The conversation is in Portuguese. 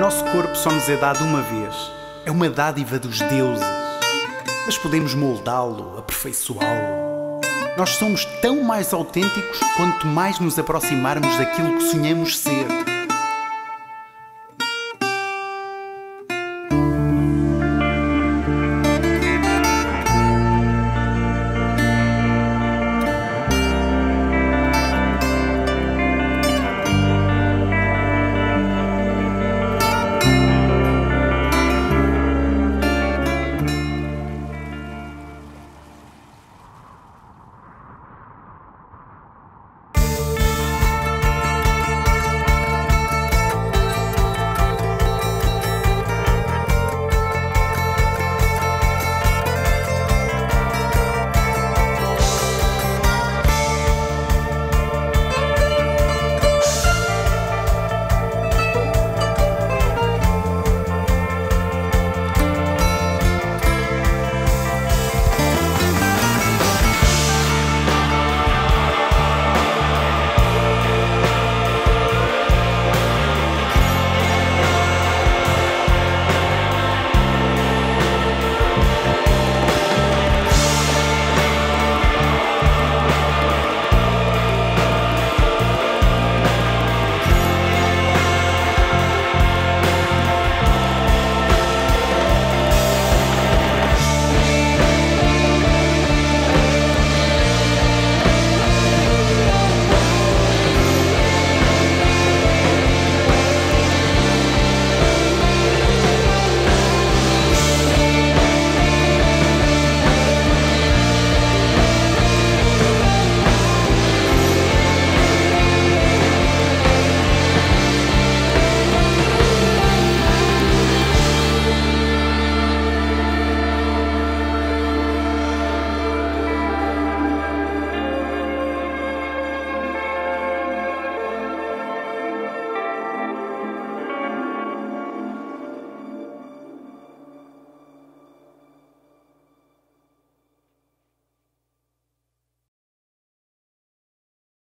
nosso corpo só nos é dado uma vez. É uma dádiva dos deuses. Mas podemos moldá-lo, aperfeiçoá-lo. Nós somos tão mais autênticos quanto mais nos aproximarmos daquilo que sonhamos ser.